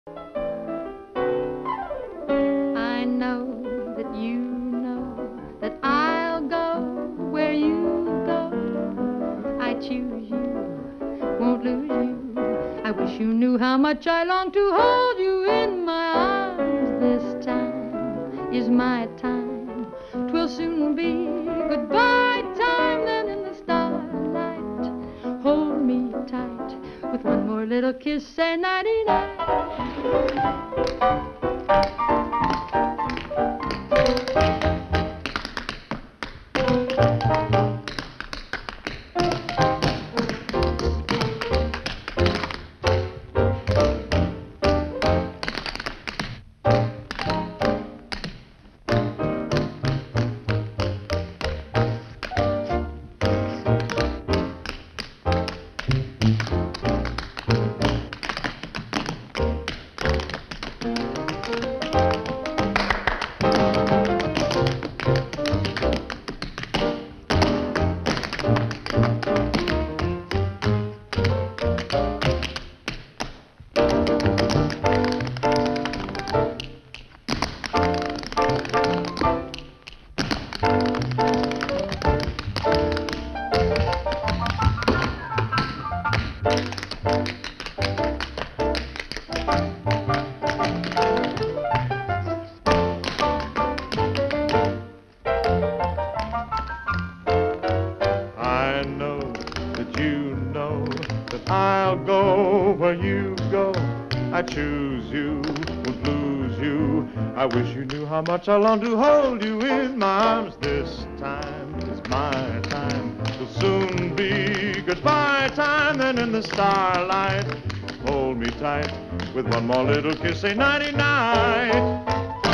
I know that you know that I'll go where you go. I choose you, won't lose you. I wish you knew how much I long to hold you in my arms. This time is my time. 'Twill soon be goodbye time. Then in the starlight, hold me tight. With one more little kiss, say nighty-night. I'll go where you go. I choose you, won't lose you. I wish you knew how much I long to hold you in my arms. This time is my time. Will soon be goodbye time. Then in the starlight, hold me tight. With one more little kiss, say nighty-night.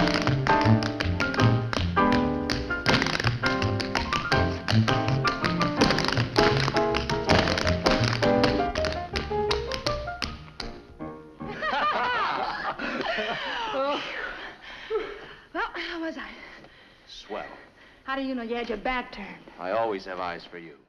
Well, how was I? Swell. How do you know you had your back turned? I always have eyes for you.